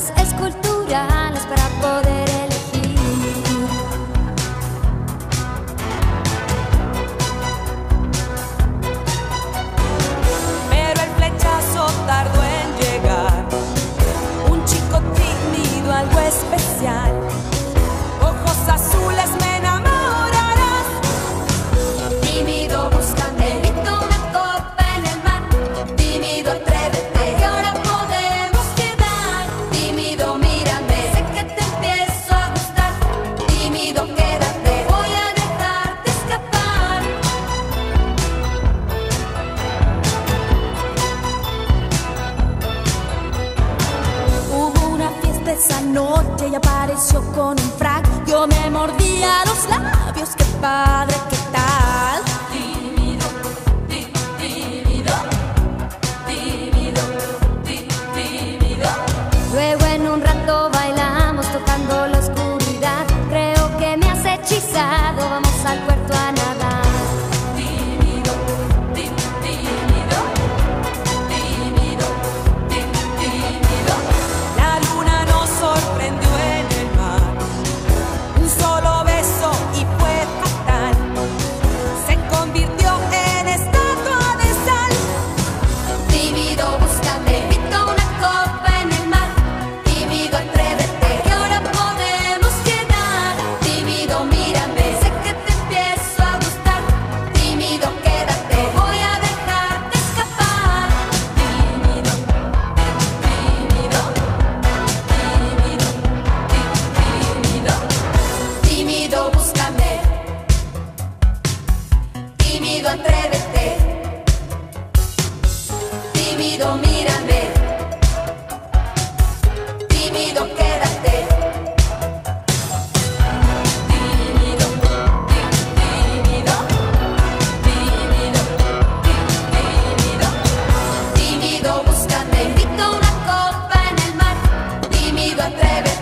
cosas esculturales para poder elegir. Pero el flechazo tardó en llegar. Un chico tímido, algo especial. Ojos azules, me enamorarás. Tímido, búscame, invito una copa en el mar. Tímido, atrévete, que ahora podemos quedar. Tímido, mírame, sé que te empiezo a gustar. Tímido, quédate, voy a dejarte escapar. Hubo una fiesta esa noche y apareció con un frac. Yo me mordía los labios, qué padre, qué tal. Tímido, tímido, tímido, tímido. Luego en un rato bailamos tocando la oscuridad. Creo que me has hechizado, vamos al puerto a nadar. Tímido, tímido, tímido, tímido. La luna nos sorprendió en el mar. Un solo beso y fue fatal. Se convirtió en estatua de sal. Tímido, búscame, invito una copa en el mar. Tímido, atrévete, que ahora podemos quedar. Tímido, mírame, sé que te empiezo a gustar. Tímido, quédate, voy a dejarte escapar. Tímido, tímido, tímido, tímido. Tímido, búscame. Tímido, atrévete. Tímido, mírame. Tímido, quédate. Tímido, tímido, tímido, tímido. Tímido, búscame, invito una copa en el mar. Tímido, atrévete.